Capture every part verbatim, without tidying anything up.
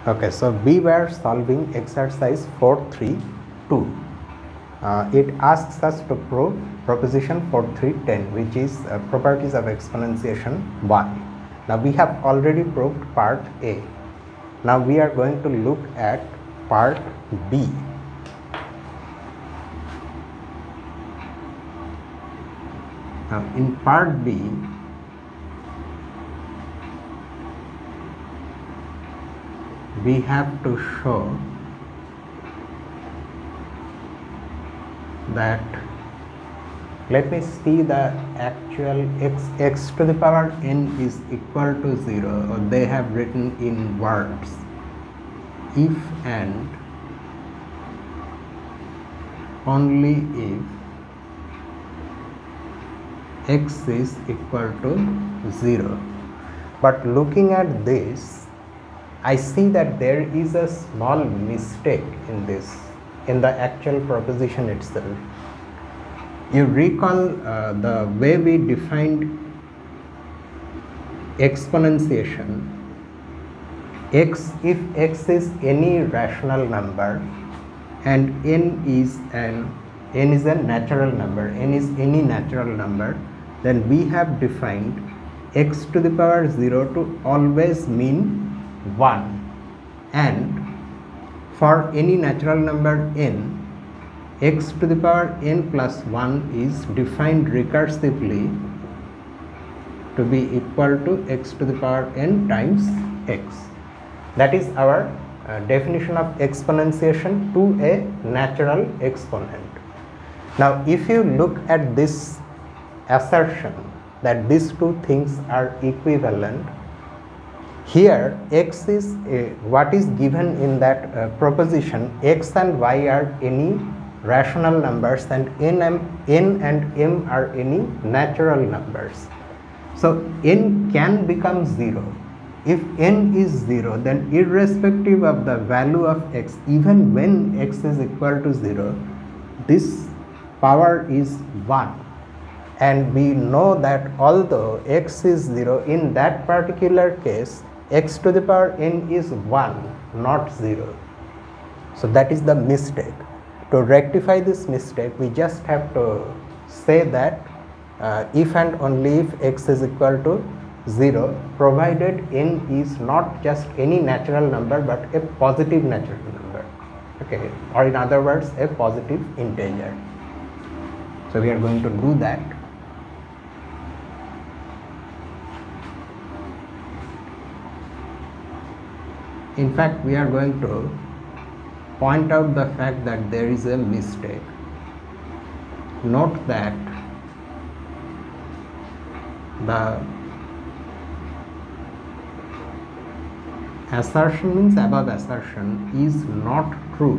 Okay, so we were solving exercise four three two. Uh, it asks us to prove proposition four three one zero, which is uh, properties of exponentiation one. Now we have already proved part A. Now we are going to look at part B. Now in part B, we have to show that, let me see the actual x, x to the power n is equal to zero, or they have written in words, if and only if x is equal to zero. But looking at this, I see that there is a small mistake in this, in the actual proposition itself. You recall uh, the way we defined exponentiation. X, if x is any rational number and n is an n is a natural number, n is any natural number, then we have defined x to the power zero to always mean one, and for any natural number n, x to the power n plus one is defined recursively to be equal to x to the power n times x. That is our uh, definition of exponentiation to a natural exponent. Now if you look at this assertion that these two things are equivalent, here x is a, what is given in that uh, proposition, x and y are any rational numbers and n, m, n and m are any natural numbers. So n can become zero. If n is zero, then irrespective of the value of x, even when x is equal to zero, this power is one. And we know that although x is zero, in that particular case x to the power n is one, not zero. So that is the mistake. To rectify this mistake, we just have to say that uh, if and only if x is equal to zero, provided n is not just any natural number but a positive natural number, okay, or in other words a positive integer. So we are going to do that. In fact, we are going to point out the fact that there is a mistake. Note that the assertion means above assertion is not true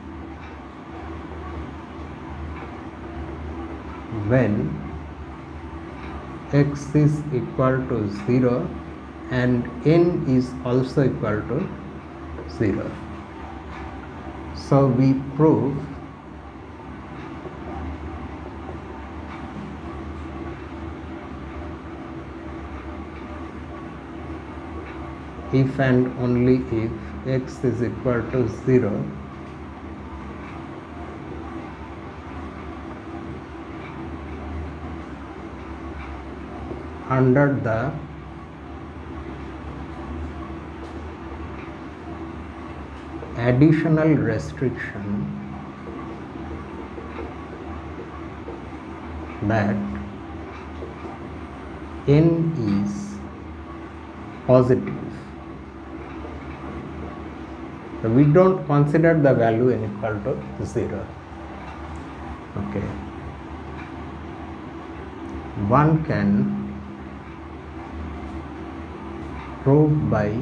when x is equal to zero and n is also equal to zero. So we prove if and only if x is equal to zero, under the additional restriction that n is positive. So we don't consider the value n equal to zero. Okay. One can prove by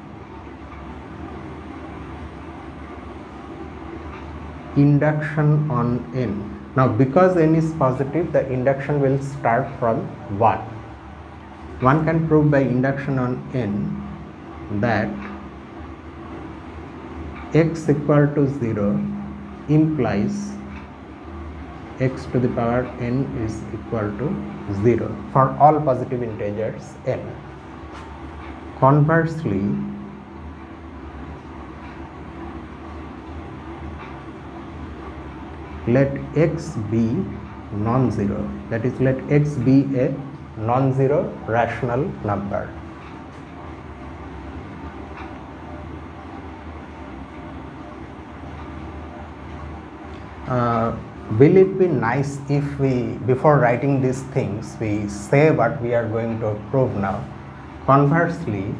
induction on n. Now because n is positive, the induction will start from one. One can prove by induction on n that x equal to zero implies x to the power n is equal to zero for all positive integers n. Conversely, let x be non-zero, that is, let x be a non-zero rational number. Uh, will it be nice if we, before writing these things, we say what we are going to prove now? Conversely,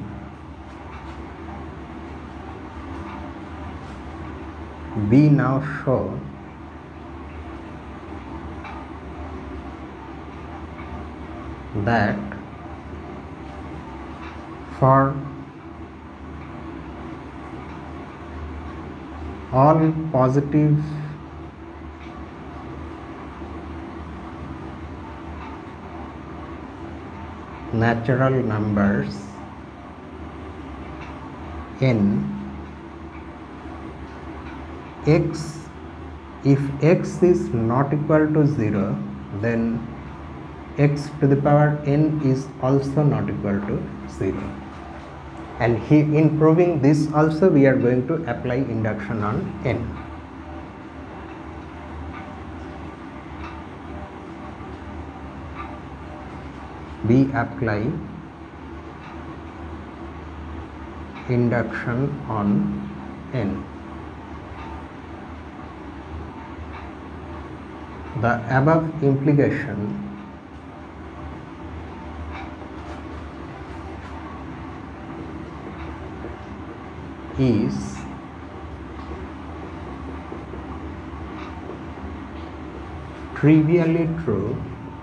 we now show that for all positive natural numbers n, x, if x is not equal to zero, then x to the power n is also not equal to zero. And he, in proving this also, we are going to apply induction on n. We apply induction on n. The above implication is trivially true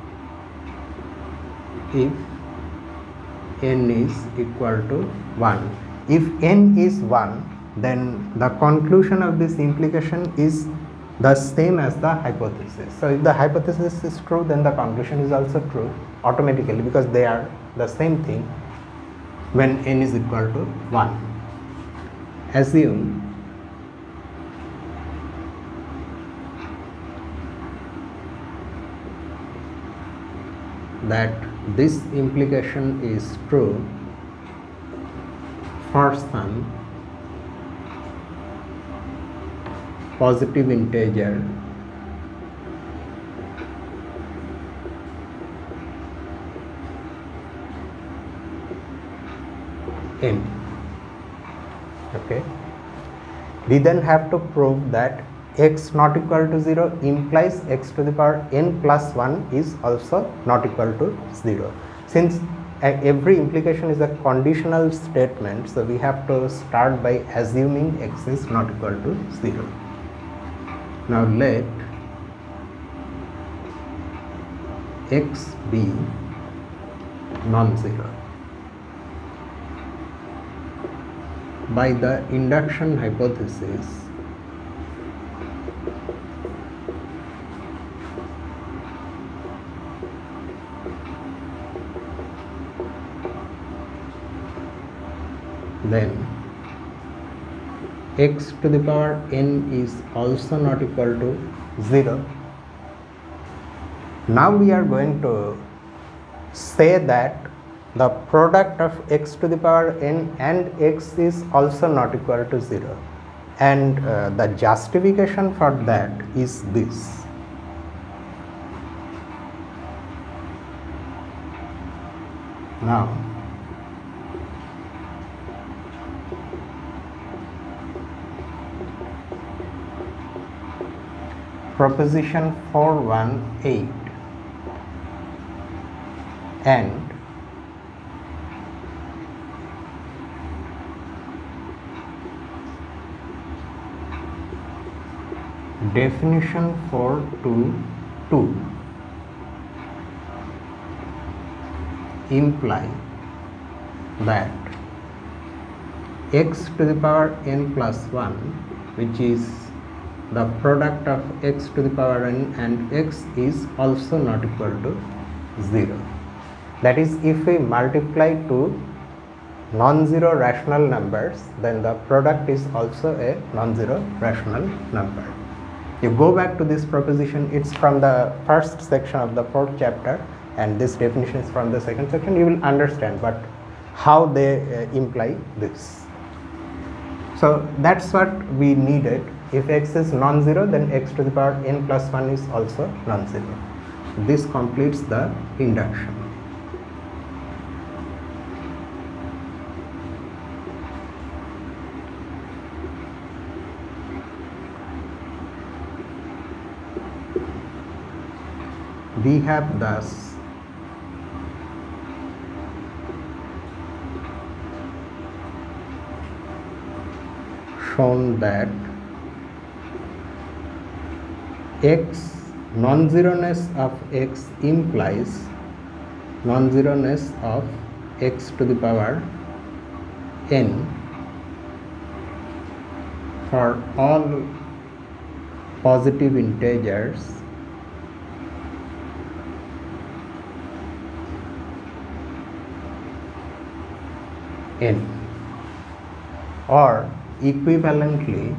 if n is equal to one. If n is one, then the conclusion of this implication is the same as the hypothesis. So if the hypothesis is true, then the conclusion is also true automatically, because they are the same thing when n is equal to one. Assume that this implication is true for some positive integer n. Okay, we then have to prove that x not equal to zero implies x to the power n plus one is also not equal to zero. Since every implication is a conditional statement, so we have to start by assuming x is not equal to zero. Now let x be non-zero. By the induction hypothesis, then x to the power n is also not equal to zero. Now we are going to say that the product of x to the power n and x is also not equal to zero, and uh, the justification for that is this. Now proposition four one eight and definition four two two imply that x to the power n plus one, which is the product of x to the power n and x, is also not equal to zero. That is, if we multiply two non-zero rational numbers, then the product is also a non-zero rational number. You go back to this proposition, it's from the first section of the fourth chapter, and this definition is from the second section. You will understand but how they uh, imply this. So that's what we needed if x is non-zero, then x to the power n plus one is also non-zero. This completes the induction. We have thus shown that x, non-zeroness of x implies non-zeroness of x to the power n for all positive integers n, or equivalently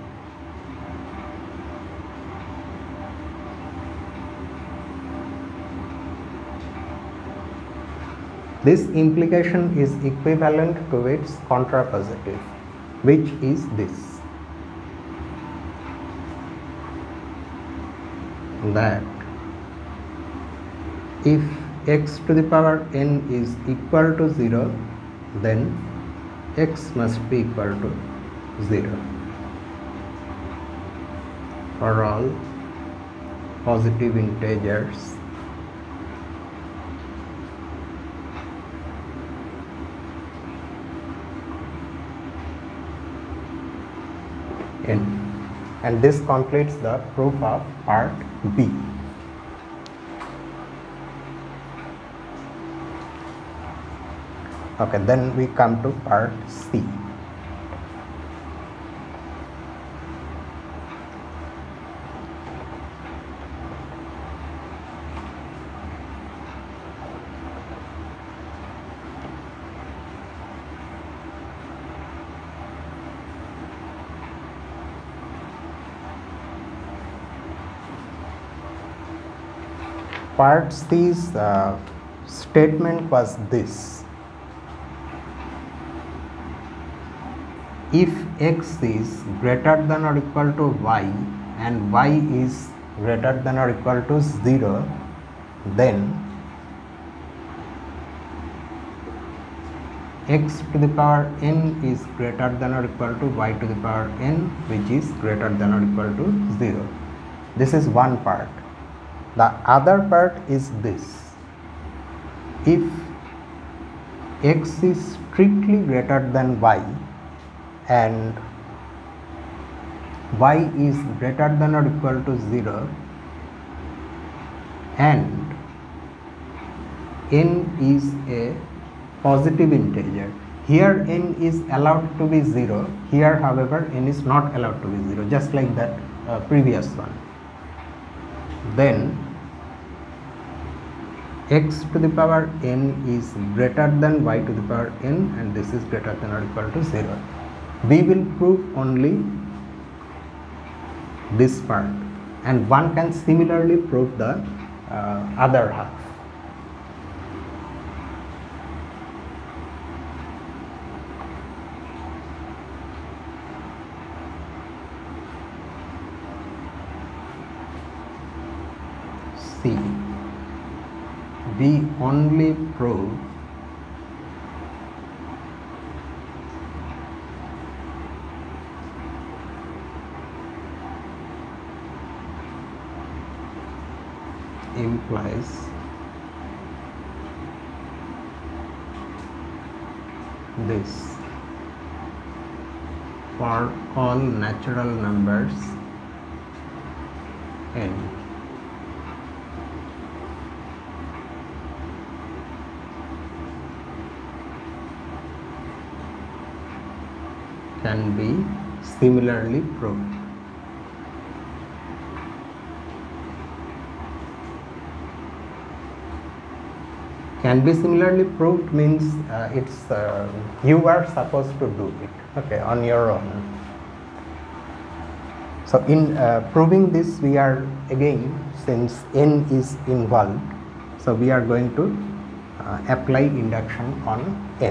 this implication is equivalent to its contrapositive, which is this, that if x to the power n is equal to zero, then x must be equal to zero for all positive integers n. And this completes the proof of part B. Okay, then we come to part C. Part C's uh, statement was this: if x is greater than or equal to y and y is greater than or equal to zero, then x to the power n is greater than or equal to y to the power n, which is greater than or equal to zero. This is one part. The other part is this: if x is strictly greater than y and y is greater than or equal to zero, and n is a positive integer. Here n is allowed to be zero, here however n is not allowed to be zero, just like that uh, previous one. Then x to the power n is greater than y to the power n, and this is greater than or equal to zero. We will prove only this part, and one can similarly prove the uh, other half. See, we only prove implies this for all natural numbers n. Can be similarly proved. Can be similarly proved means uh, it's uh, you are supposed to do it, okay, on your own. So in uh, proving this, we are again, since n is involved, so we are going to uh, apply induction on n.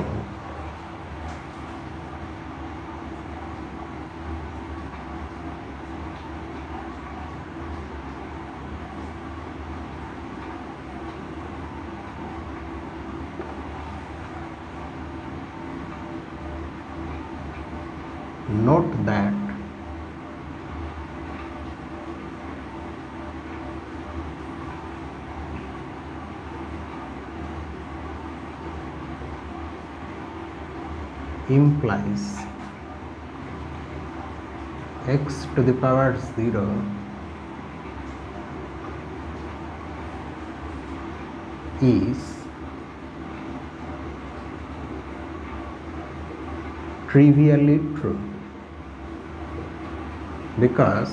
note that implies x to the power zero is trivially true, because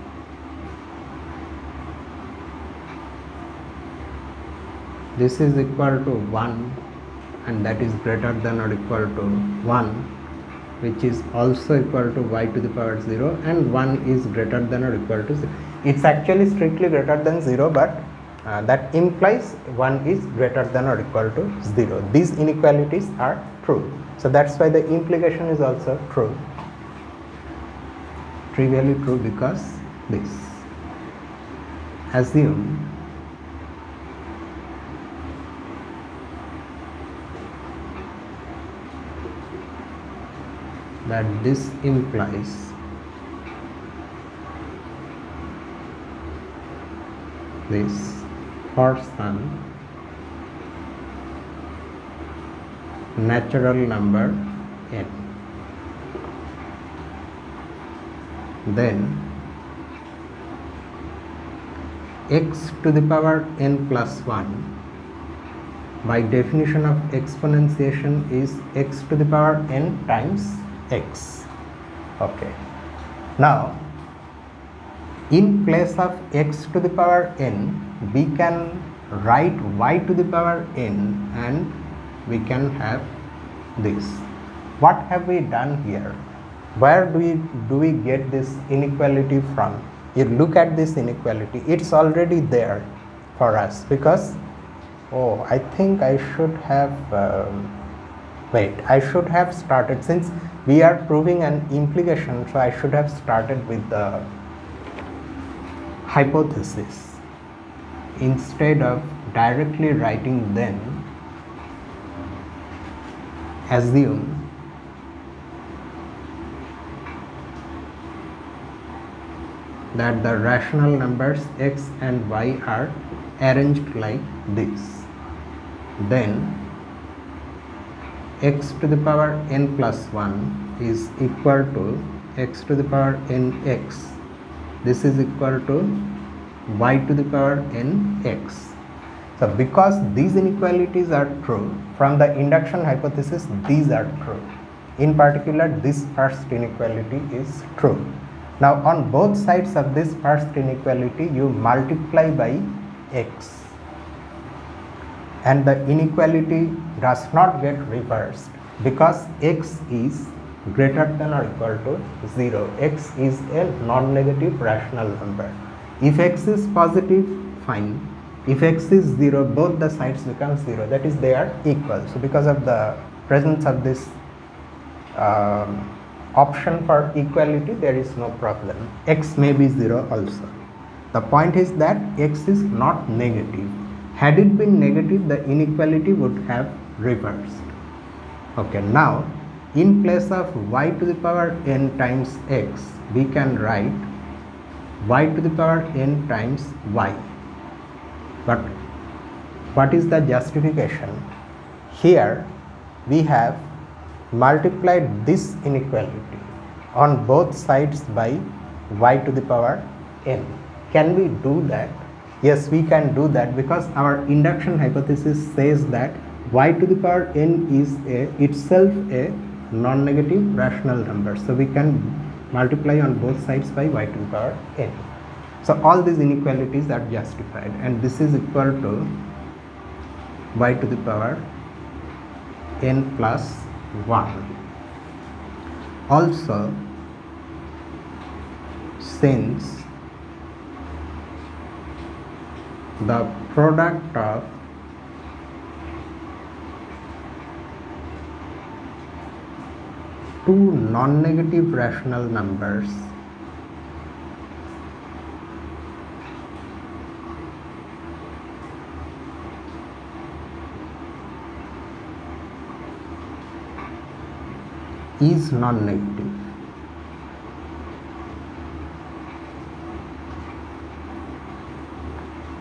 this is equal to one and that is greater than or equal to one, which is also equal to y to the power zero, and one is greater than or equal to zero. It's actually strictly greater than zero, but uh, that implies one is greater than or equal to zero. These inequalities are true. So that's why the implication is also true. Trivially true because this. Assume that this implies this for some natural number n. Then x to the power n plus one, by definition of exponentiation, is x to the power n times x. Okay. Now, in place of x to the power n, we can write y to the power n and we can have this. What have we done here? Where do we do we get this inequality from? You look at this inequality, it's already there for us, because oh, I think I should have um, wait I should have started, since we are proving an implication, so I should have started with the hypothesis instead of directly writing them. Assume that the rational numbers x and y are arranged like this. Then x to the power n plus one is equal to x to the power nx. This is equal to y to the power nx. So because these inequalities are true, from the induction hypothesis these are true. In particular, this first inequality is true. Now on both sides of this first inequality you multiply by x, and the inequality does not get reversed because x is greater than or equal to zero. X is a non-negative rational number. If x is positive, fine. If x is zero, both the sides become zero, that is they are equal. So because of the presence of this um, option for equality, there is no problem. X may be zero also. The point is that x is not negative. Had it been negative, the inequality would have reversed. Okay, now in place of y to the power n times x, we can write y to the power n times y. But what is the justification? Here we have multiplied this inequality on both sides by y to the power n. Can we do that? Yes, we can do that, because our induction hypothesis says that y to the power n is a, itself a non-negative rational number. So we can multiply on both sides by y to the power n. So all these inequalities are justified, and this is equal to y to the power n plus one. Also, since the product of two non-negative rational numbers is non-negative,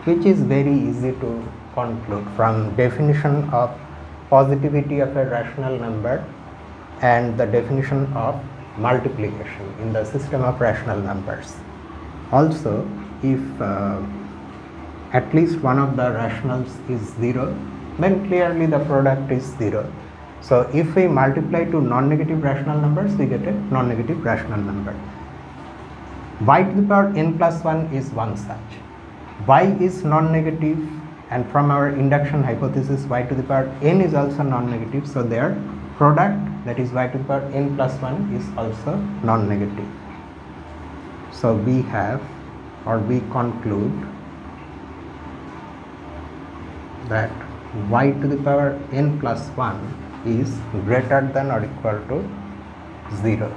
which is very easy to conclude from definition of positivity of a rational number and the definition of multiplication in the system of rational numbers. Also, if uh, at least one of the rationals is zero, then clearly the product is zero. So if we multiply two non-negative rational numbers, we get a non-negative rational number. Y to the power n plus one is one such. Y is non-negative, and from our induction hypothesis y to the power n is also non-negative, so their product, that is y to the power n plus one, is also non-negative. So we have, or we conclude that y to the power n plus one is greater than or equal to zero.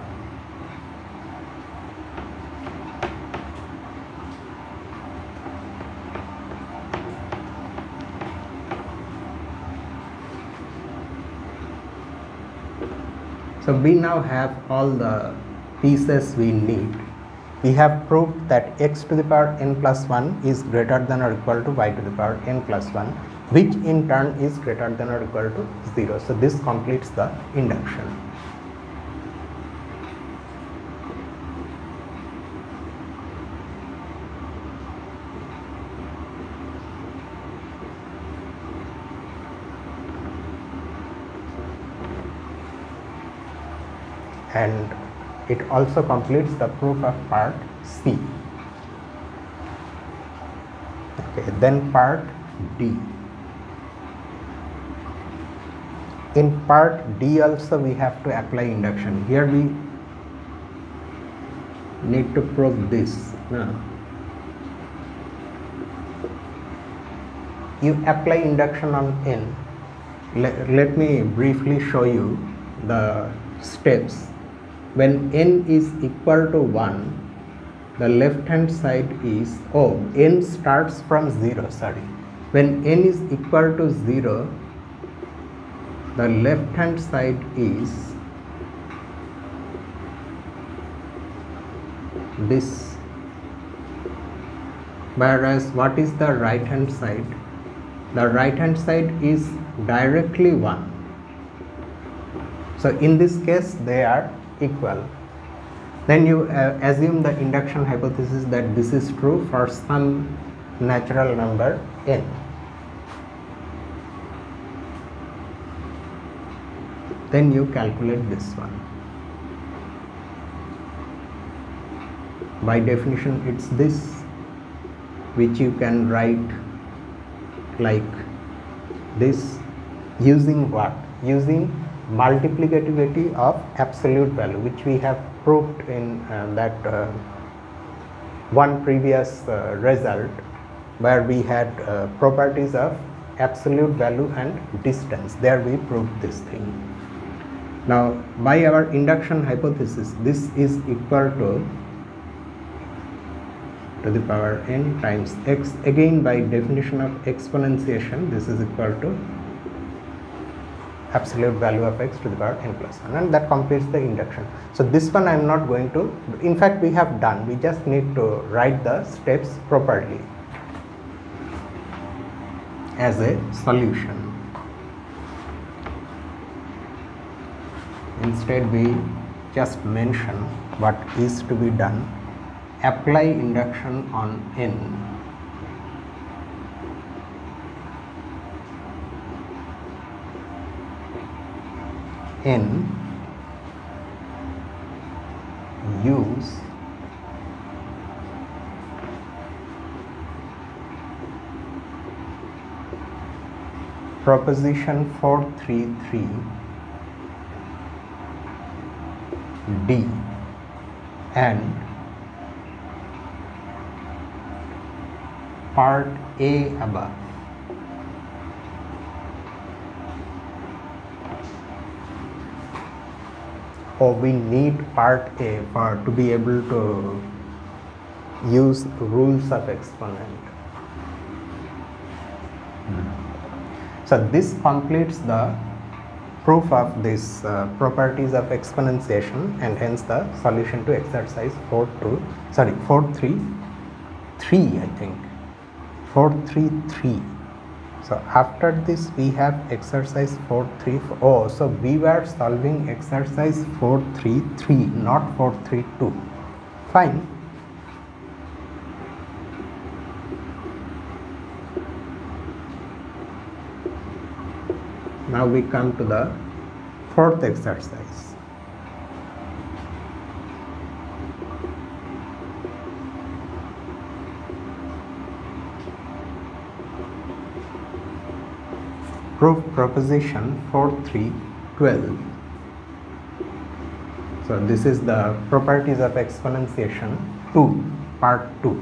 So we now have all the pieces we need. We have proved that x to the power n plus one is greater than or equal to y to the power n plus one, which in turn is greater than or equal to zero. So this completes the induction. And it also completes the proof of part C. Okay, then part D. In part D also we have to apply induction. Here we need to prove this. Now, you apply induction on n. Let, let me briefly show you the steps. When n is equal to one, the left hand side is, oh, n starts from zero, sorry. When n is equal to zero, the left hand side is this, whereas what is the right hand side? The right hand side is directly one. So in this case they are equal. Then you uh, assume the induction hypothesis that this is true for some natural number n. Then you calculate this one. By definition it's this, which you can write like this, using what? Using multiplicativity of absolute value, which we have proved in uh, that uh, one previous uh, result, where we had uh, properties of absolute value and distance. There we proved this thing. Now by our induction hypothesis, this is equal to to the power n times x. Again, by definition of exponentiation, this is equal to absolute value of x to the power n plus one, and that completes the induction. So this one I am not going to, in fact we have done, we just need to write the steps properly as a solution. Instead we just mention what is to be done. Apply induction on n. N, use proposition four thirty-three D and part A above. Or we need part A for to be able to use rules of exponent. So this completes the proof of this uh, properties of exponentiation, and hence the solution to exercise four two sorry four three three I think four three three. So after this we have exercise four three four. Oh, so we were solving exercise four three three, not four three two. Fine. Now we come to the fourth exercise. Prove proposition four three twelve. So this is the properties of exponentiation two, part two.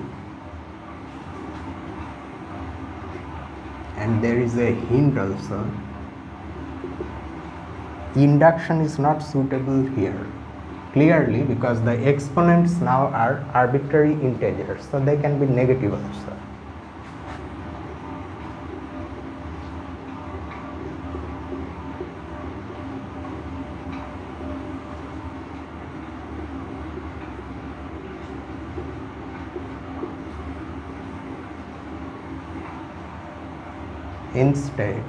And there is a hint also. Induction is not suitable here, clearly, because the exponents now are arbitrary integers, so they can be negative also. Instead,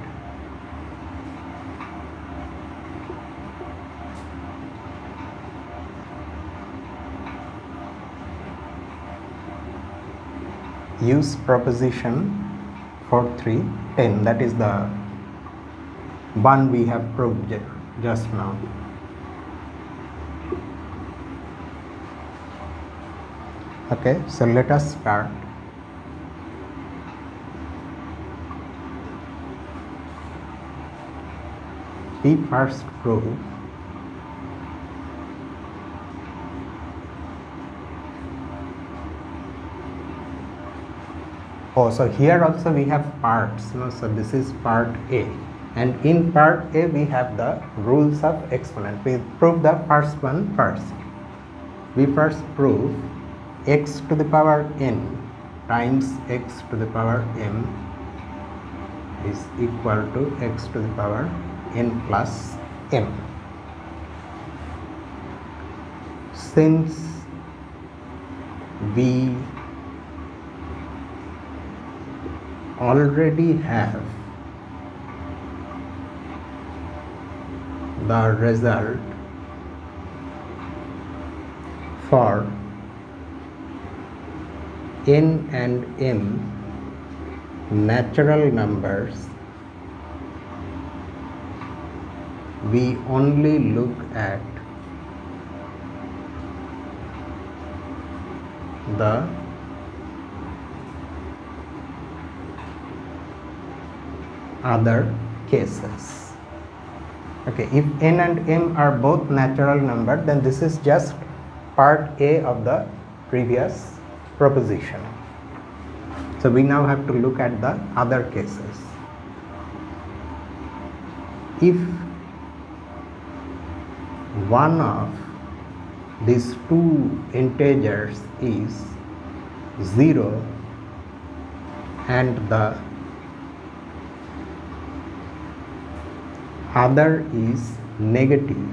use proposition four three ten, that is the one we have proved just now. Okay, so let us start. We first prove oh, so here also we have parts, no? So this is part A, and in part A we have the rules of exponent. We prove the first one first. We first prove x to the power n times x to the power m is equal to x to the power n plus m. Since we already have the result for n and m natural numbers, we only look at the other cases. Okay, if n and m are both natural number, then this is just part A of the previous proposition. So we now have to look at the other cases. If one of these two integers is zero and the other is negative,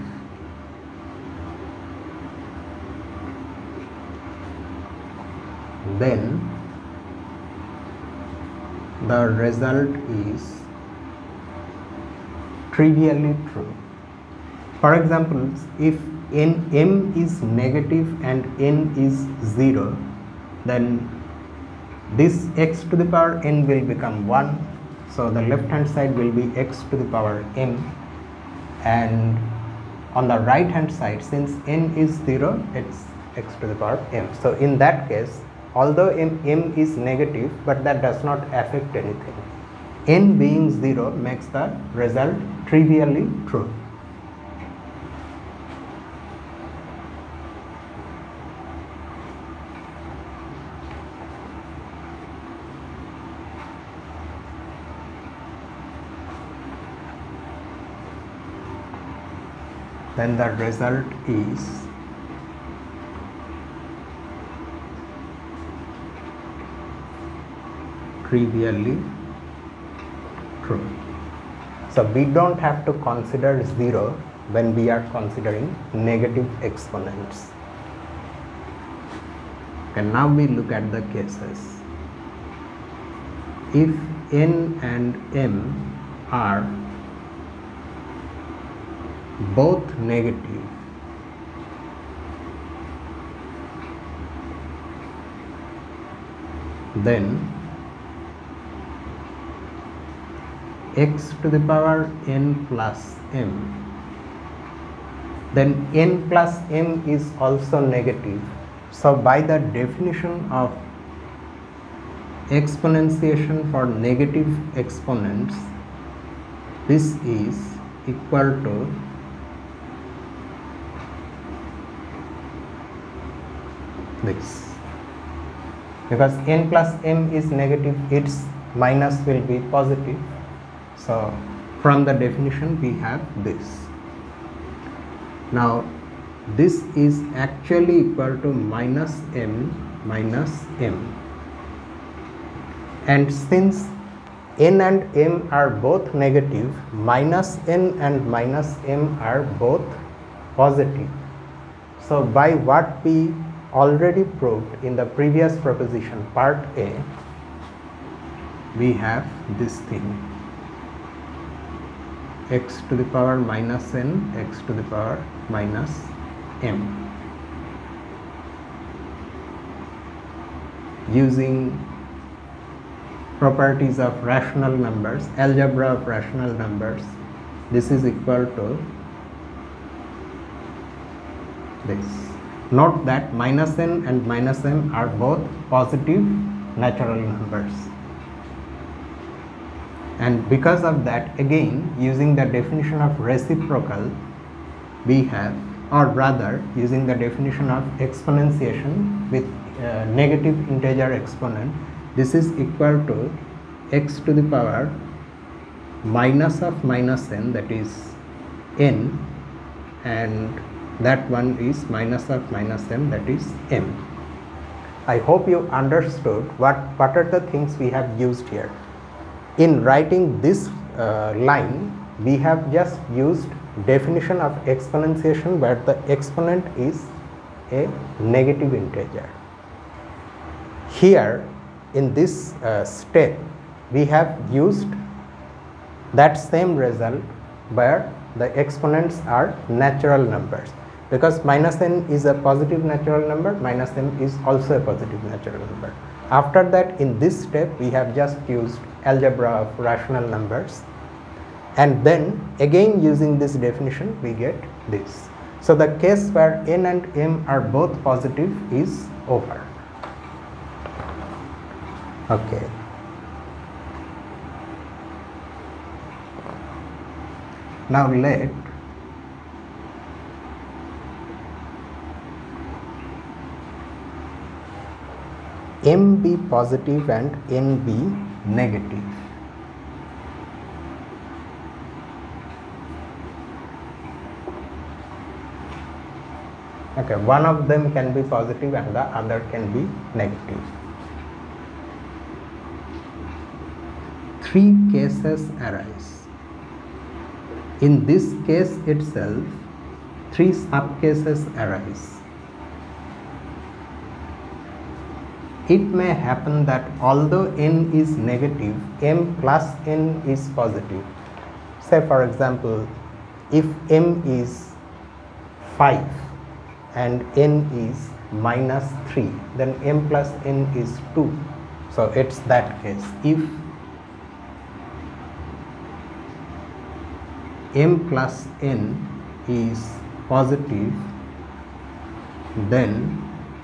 then the result is trivially true. For example, if n m is negative and n is zero, then this x to the power n will become one. So the left hand side will be x to the power m, and on the right hand side, since n is zero, it's x to the power m. So in that case, although m, m is negative, but that does not affect anything. N being zero makes the result trivially true. Then the result is trivially true. So we don't have to consider zero when we are considering negative exponents. And now we look at the cases. if n and m are both negative, then x to the power n plus m, then n plus m is also negative. So by the definition of exponentiation for negative exponents, this is equal to this. Because n plus m is negative, its minus will be positive. So from the definition we have this. Now this is actually equal to minus m minus m, and since n and m are both negative, minus n and minus m are both positive. So by what we already proved in the previous proposition part A, we have this thing, x to the power minus n, x to the power minus m. Using properties of rational numbers, algebra of rational numbers, this is equal to this. Note that minus n and minus m are both positive natural numbers, and because of that, again using the definition of reciprocal, we have, or rather using the definition of exponentiation with uh, negative integer exponent, this is equal to x to the power minus of minus n, that is n, and that one is minus of minus m, that is m. I hope you understood what, what are the things we have used here. In writing this uh, line, we have just used definition of exponentiation where the exponent is a negative integer. Here in this uh, step, we have used that same result where the exponents are natural numbers, because minus n is a positive natural number, minus m is also a positive natural number. After that, in this step, we have just used algebra of rational numbers, and then again using this definition we get this. So the case where n and m are both positive is over. Okay. Now let m be positive and n be negative. Okay, one of them can be positive and the other can be negative. Three cases arise. In this case itself, three subcases arise. It may happen that although n is negative, m plus n is positive. Say for example, if m is five and n is minus three, then m plus n is two. So it's that case. If m plus n is positive, then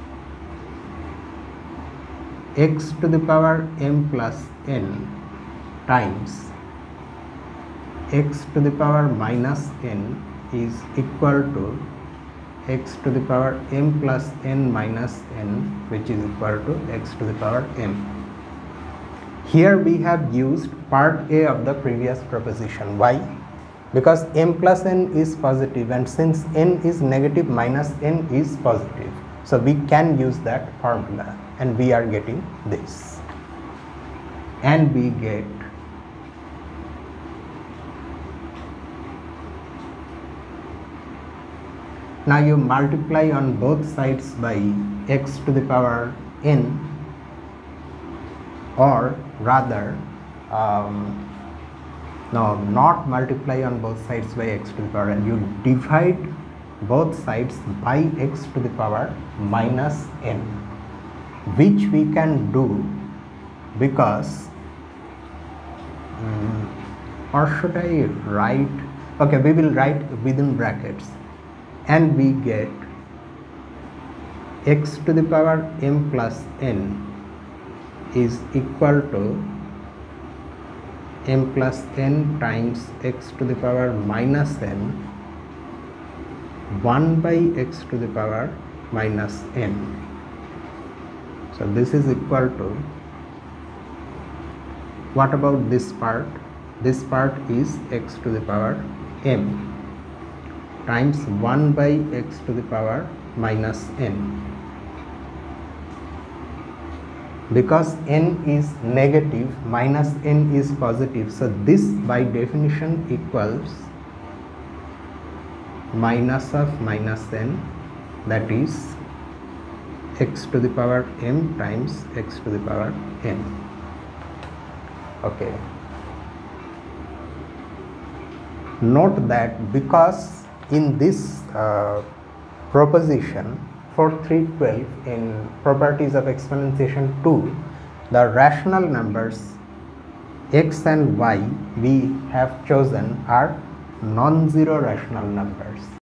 x to the power m plus n times x to the power minus n is equal to x to the power m plus n minus n, which is equal to x to the power m. Here we have used part A of the previous proposition. Why? Because m plus n is positive, and since n is negative, minus n is positive. So we can use that formula, and we are getting this. And we get now you multiply on both sides by x to the power n, or rather um, no, not multiply on both sides by x to the power n, you divide both sides by x to the power minus n, which we can do because um, or should I write, okay, we will write within brackets, and we get x to the power m plus n is equal to m plus n times x to the power minus n one by x to the power minus n. So this is equal to, what about this part? This part is x to the power m times one by x to the power minus n. Because n is negative, minus n is positive, so this by definition equals minus of minus n, that is x to the power m times x to the power n. Okay. Note that because in this uh, proposition four three twelve in properties of exponentiation two, the rational numbers x and y we have chosen are non-zero rational numbers.